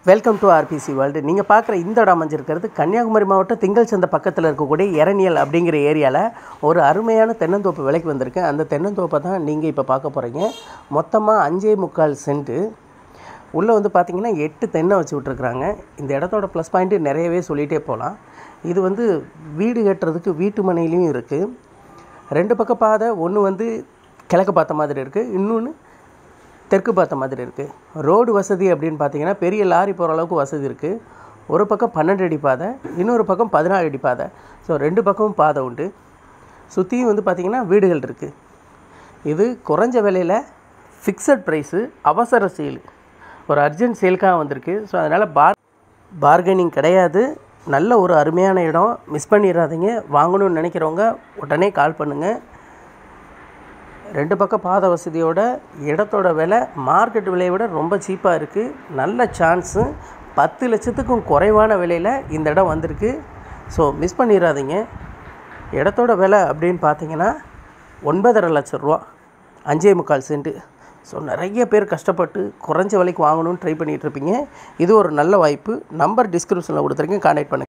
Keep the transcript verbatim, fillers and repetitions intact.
Welcome to RBC world. நீங்கள் பார்க்குற இந்த இடம் அமைஞ்சிருக்கிறது கன்னியாகுமரி மாவட்டம் திங்கள் சந்தை பக்கத்தில் இருக்கக்கூடிய எரணியல் அப்படிங்கிற ஏரியாவில் ஒரு அருமையான தென்னந்தோப்பு விலைக்கு வந்திருக்கு. அந்த தென்னந்தோப்பை தான் நீங்கள் இப்போ பார்க்க போகிறீங்க. மொத்தமாக அஞ்சே முக்கால் சென்ட்டு உள்ளே வந்து பார்த்திங்கன்னா எட்டு தென்னை வச்சு விட்ருக்குறாங்க. இந்த இடத்தோட ப்ளஸ் பாயிண்ட்டு நிறையவே சொல்லிகிட்டே போகலாம். இது வந்து வீடு கட்டுறதுக்கு வீட்டு மனையிலையும் இருக்குது. ரெண்டு பக்கம் பாதை, ஒன்று வந்து கிழக்கு பார்த்த மாதிரி இருக்குது, இன்னொன்று தெற்கு பார்த்த மாதிரி இருக்குது. ரோடு வசதி அப்படின்னு பார்த்தீங்கன்னா பெரிய லாரி போகிற அளவுக்கு வசதி இருக்குது. ஒரு பக்கம் பன்னெண்டு அடி பாதை, இன்னொரு பக்கம் பதினாலு அடி பாதை. ஸோ ரெண்டு பக்கமும் பாதை உண்டு. சுற்றியும் வந்து பார்த்திங்கன்னா வீடுகள் இருக்குது. இது குறைஞ்ச விலையில் ஃபிக்ஸட் ப்ரைஸு, அவசர சேல், ஒரு அர்ஜென்ட் சேலுக்காக வந்திருக்கு. ஸோ அதனால் பார் பார்கெனிங் கிடையாது. நல்ல ஒரு அருமையான இடம், மிஸ் பண்ணிடாதீங்க. வாங்கணும்னு நினைக்கிறவங்க உடனே கால் பண்ணுங்கள். ரெண்டு பக்கம் பாதை வசதியோட இடத்தோட விலை மார்க்கெட் விலையை விட ரொம்ப சீப்பாக இருக்குது. நல்ல சான்ஸு. பத்து லட்சத்துக்கும் குறைவான விலையில் இந்த இடம் வந்திருக்கு. ஸோ மிஸ் பண்ணிடாதீங்க. இடத்தோட விலை அப்படின்னு பார்த்தீங்கன்னா ஒன்பதரை லட்ச ரூபா, அஞ்சே முக்கால் சென்ட்டு. ஸோ நிறைய பேர் கஷ்டப்பட்டு குறைஞ்ச விலைக்கு வாங்கணும்னு ட்ரை பண்ணிகிட்ருப்பீங்க. இது ஒரு நல்ல வாய்ப்பு. நம்பர் டிஸ்கிரிப்ஷனில் கொடுத்துருக்கேன், கான்டாக்ட் பண்ணுங்கள்.